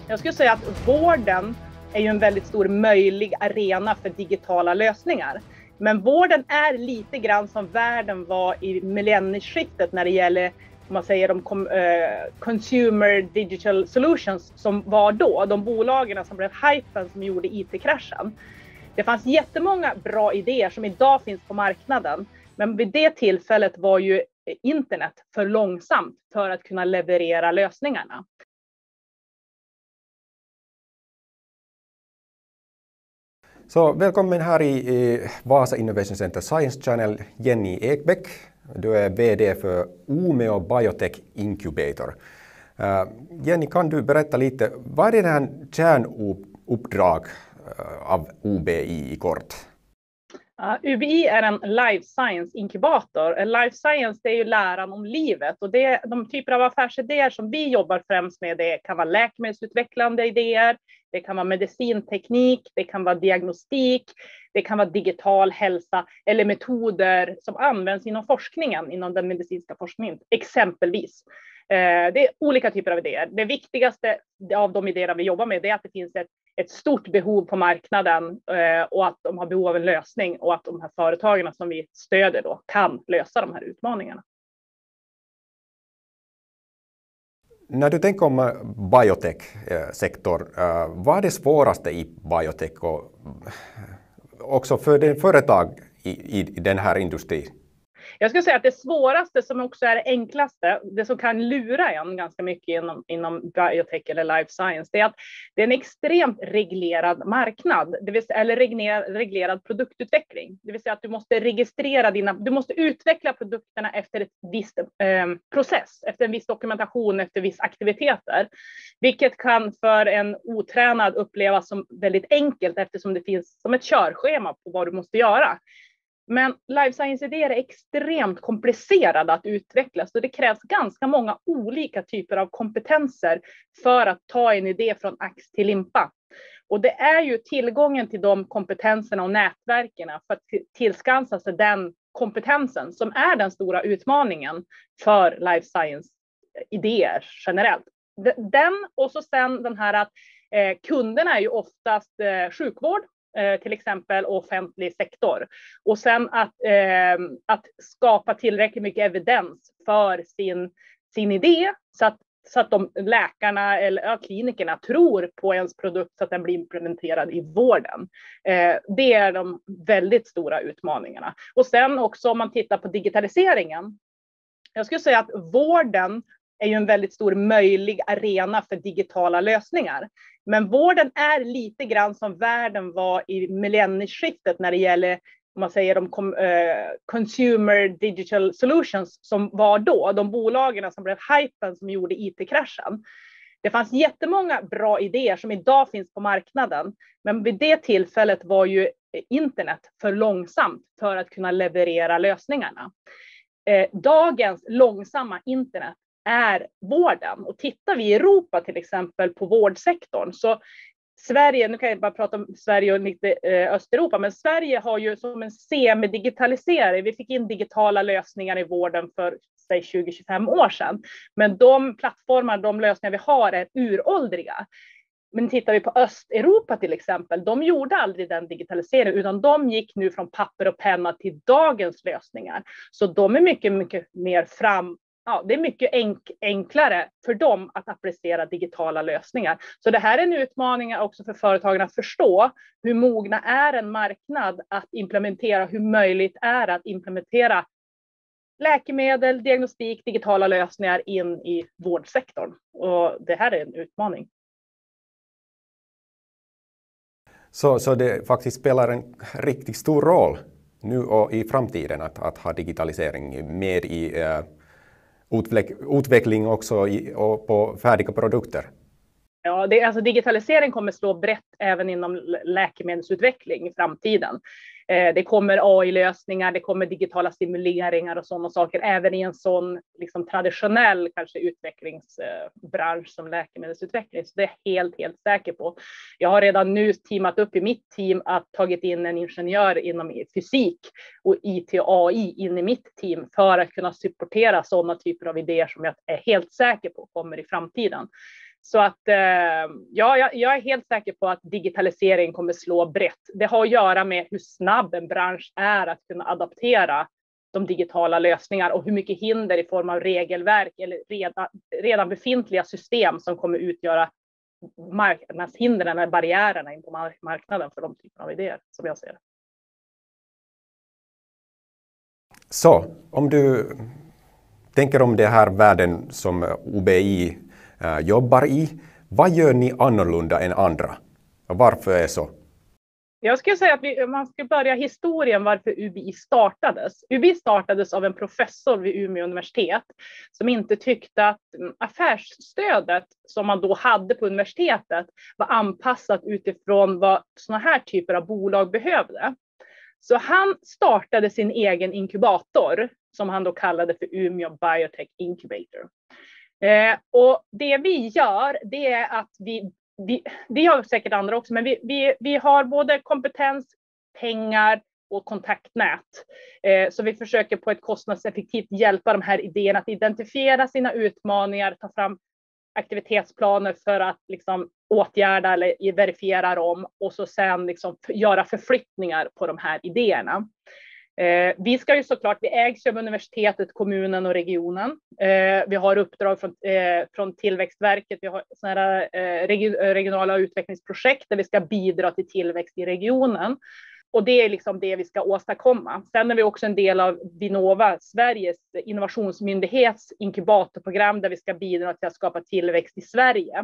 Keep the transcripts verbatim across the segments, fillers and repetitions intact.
Jag skulle säga att vården är ju en väldigt stor möjlig arena för digitala lösningar. Men vården är lite grann som världen var i millennieskiftet när det gäller, om man säger, de uh, consumer digital solutions som var då. De bolagen som blev hypen som gjorde I T-kraschen. Det fanns jättemånga bra idéer som idag finns på marknaden. Men vid det tillfället var ju internet för långsamt för att kunna leverera lösningarna. Så välkommen här i Vasa Innovation Center Science Channel, Jenny Ekbäck. Du är V D för Umeå Biotech Incubator. Uh, Jenny, kan du berätta lite, vad är det här kärnuppdrag uh, av U B I i kort? Uh, U B I är en life science inkubator. Life science, det är ju läran om livet, och det, de typer av affärsidéer som vi jobbar främst med, det kan vara läkemedelsutvecklande idéer, det kan vara medicinteknik, det kan vara diagnostik, det kan vara digital hälsa eller metoder som används inom forskningen, inom den medicinska forskningen exempelvis. Det är olika typer av idéer. Det viktigaste av de idéerna vi jobbar med är att det finns ett, ett stort behov på marknaden och att de har behov av en lösning, och att de här företagen som vi stöder då kan lösa de här utmaningarna. När du tänker om biotech-sektor, vad är det svåraste i biotech och också för det företag i, i den här industrin? Jag skulle säga att det svåraste, som också är det enklaste, det som kan lura en ganska mycket inom, inom biotech eller life science, det är att det är en extremt reglerad marknad, det vill säga, eller reglerad, reglerad produktutveckling. Det vill säga att du måste registrera dina, du måste utveckla produkterna efter ett visst eh, process, efter en viss dokumentation, efter viss aktiviteter. Vilket kan för en otränad upplevas som väldigt enkelt, eftersom det finns som ett körschema på vad du måste göra. Men life science-idéer är extremt komplicerade att utveckla, så det krävs ganska många olika typer av kompetenser för att ta en idé från ax till limpa. Och det är ju tillgången till de kompetenserna och nätverken för att tillskansa sig den kompetensen som är den stora utmaningen för life science-idéer generellt. Den och så sen den här att eh, kunderna är ju oftast eh, sjukvård, till exempel offentlig sektor, och sen att, eh, att skapa tillräckligt mycket evidens för sin, sin idé så att, så att de läkarna eller ja, klinikerna tror på ens produkt så att den blir implementerad i vården. Eh, det är de väldigt stora utmaningarna. Och sen också om man tittar på digitaliseringen. Jag skulle säga att vården är ju en väldigt stor möjlig arena för digitala lösningar. Men vården är lite grann som världen var i millennieskiftet när det gäller, om man säger, de uh, consumer digital solutions som var då. De bolagen som blev hypen som gjorde I T-kraschen. Det fanns jättemånga bra idéer som idag finns på marknaden. Men vid det tillfället var ju internet för långsamt för att kunna leverera lösningarna. Eh, dagens långsamma internet är vården. Och tittar vi i Europa till exempel på vårdsektorn, så Sverige, nu kan jag bara prata om Sverige och lite eh, Östeuropa, men Sverige har ju som en semidigitalisering. Vi fick in digitala lösningar i vården för säg tjugo till tjugofem år sedan. Men de plattformar, de lösningar vi har är uråldriga. Men tittar vi på Östeuropa till exempel, de gjorde aldrig den digitaliseringen, utan de gick nu från papper och penna till dagens lösningar. Så de är mycket, mycket mer fram. Ja, det är mycket enk- enklare för dem att applicera digitala lösningar. Så det här är en utmaning också för företagen att förstå hur mogna är en marknad att implementera, hur möjligt är att implementera läkemedel, diagnostik, digitala lösningar in i vårdsektorn. Och det här är en utmaning. Så, så det faktiskt spelar en riktigt stor roll nu och i framtiden att, att ha digitalisering med i eh, utveckling också i, och på färdiga produkter? Ja, det, alltså digitalisering kommer slå brett även inom läkemedelsutveckling i framtiden. Eh, det kommer A I-lösningar, det kommer digitala simuleringar och sådana saker, även i en sån liksom, traditionell kanske utvecklingsbransch eh, som läkemedelsutveckling. Så det är jag helt, helt säker på. Jag har redan nu teamat upp i mitt team att tagit in en ingenjör inom fysik och I T och A I in i mitt team för att kunna supportera sådana typer av idéer som jag är helt säker på kommer i framtiden. Så att ja, jag, jag är helt säker på att digitalisering kommer slå brett. Det har att göra med hur snabb en bransch är att kunna adaptera de digitala lösningar och hur mycket hinder i form av regelverk eller redan, redan befintliga system som kommer utgöra marknadshindren eller barriärerna in på marknaden för de typerna av idéer som jag ser det. Så om du tänker om det här världen som O B I äh, jobbar i, vad gör ni annorlunda än andra? Och varför är det så? Jag skulle säga att vi, man ska börja historien varför U B I startades. U B I startades av en professor vid Umeå universitet som inte tyckte att affärsstödet som man då hade på universitetet var anpassat utifrån vad såna här typer av bolag behövde. Så han startade sin egen inkubator som han då kallade för Umeå Biotech Incubator. Eh, och det vi gör, det är att vi Vi, det har säkert andra också, men vi, vi, vi har både kompetens, pengar och kontaktnät. Eh, så vi försöker på ett kostnadseffektivt hjälpa de här idéerna att identifiera sina utmaningar, ta fram aktivitetsplaner för att liksom åtgärda eller verifiera dem och så sen liksom göra förflyttningar på de här idéerna. Eh, vi ska ju såklart, vi ägs av universitetet, kommunen och regionen. Eh, vi har uppdrag från, eh, från Tillväxtverket, vi har såna här, eh, regionala utvecklingsprojekt där vi ska bidra till tillväxt i regionen. Och det är liksom det vi ska åstadkomma. Sen är vi också en del av Vinnova, Sveriges innovationsmyndighets inkubatorprogram där vi ska bidra till att skapa tillväxt i Sverige.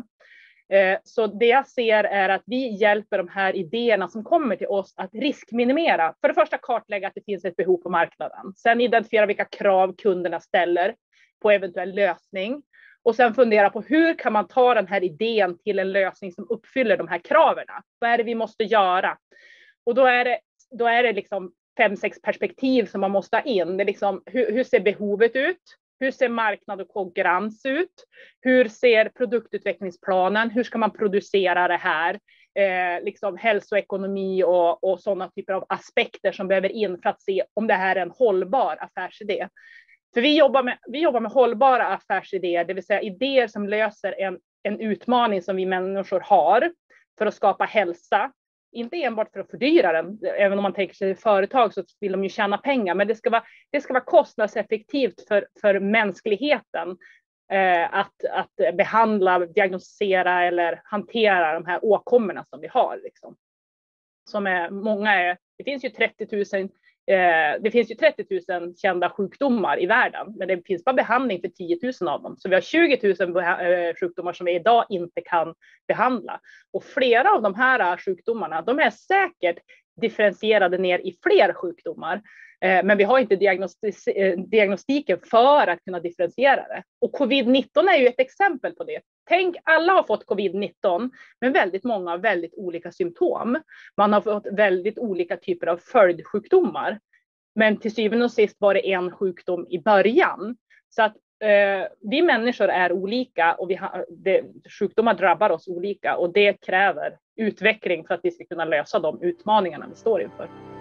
Så det jag ser är att vi hjälper de här idéerna som kommer till oss att riskminimera. För det första kartlägga att det finns ett behov på marknaden. Sen identifiera vilka krav kunderna ställer på eventuell lösning. Och sen fundera på hur kan man ta den här idén till en lösning som uppfyller de här kraven. Vad är det vi måste göra? Och då är det, då är det liksom fem, sex perspektiv som man måste ha in. Det är liksom, hur, hur ser behovet ut? Hur ser marknad och konkurrens ut? Hur ser produktutvecklingsplanen? Hur ska man producera det här? Eh, liksom hälsoekonomi och, och sådana typer av aspekter som behöver in för att se om det här är en hållbar affärsidé. För vi jobbar med, vi jobbar med hållbara affärsidéer, det vill säga idéer som löser en, en utmaning som vi människor har för att skapa hälsa. Inte enbart för att fördyra den, även om man tänker sig företag så vill de ju tjäna pengar, men det ska vara, det ska vara kostnadseffektivt för, för mänskligheten eh, att, att behandla, diagnostisera eller hantera de här åkommorna som vi har. Liksom. Som är, många är, det finns ju trettio tusen Eh, det finns ju trettio tusen kända sjukdomar i världen, men det finns bara behandling för tio tusen av dem. Så vi har tjugo tusen eh, sjukdomar som vi idag inte kan behandla. Och flera av de här sjukdomarna, de är säkert differentierade ner i fler sjukdomar. Eh, men vi har inte diagnostis- eh, diagnostiken för att kunna differentiera det. Och covid nitton är ju ett exempel på det. Tänk, alla har fått covid nitton, men väldigt många har väldigt olika symptom. Man har fått väldigt olika typer av följdsjukdomar. Men till syvende och sist var det en sjukdom i början. Så att eh, vi människor är olika och vi har, det, sjukdomar drabbar oss olika. Och det kräver utveckling för att vi ska kunna lösa de utmaningarna vi står inför.